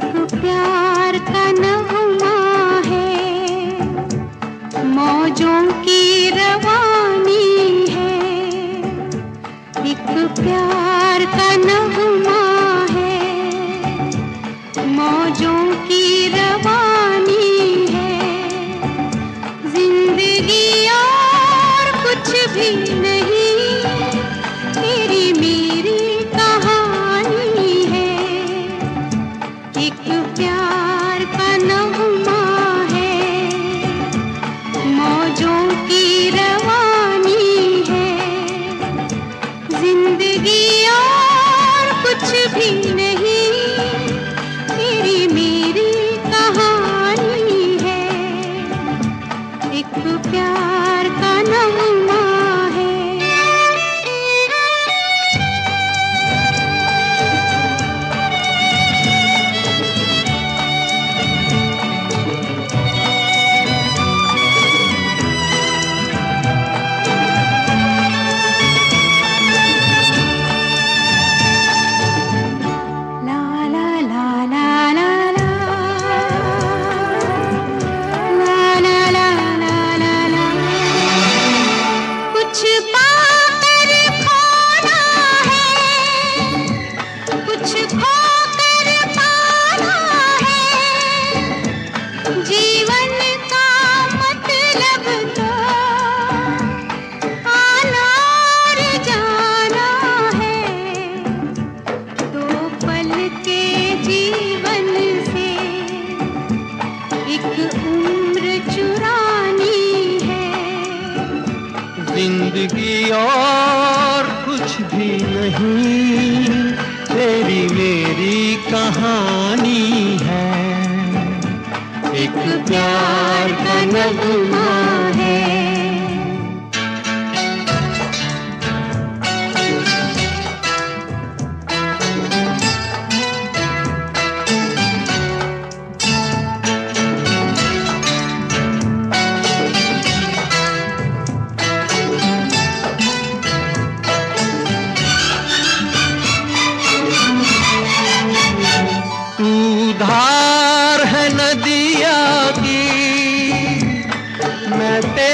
प्यार का नगमा है, मौजों की रवानी है। एक प्यार का नगमा है, मौजों की रवानी है। जिंदगी और कुछ भी नहीं, तेरी मेरी कहानी है। एक प्यार का नगमा है, मौजों की रवानी है। जिंदगी और कुछ भी नहीं, तेरी मेरी कहानी है। एक प्यार का नगमा है। जीवन का मतलब तो आना और जाना है। दो पल के जीवन से एक उम्र चुरानी है। जिंदगी और कुछ भी नहीं, तेरी मेरी कहानी है। एक प्यार का नगमा है। तू धार है नदिया की, मैं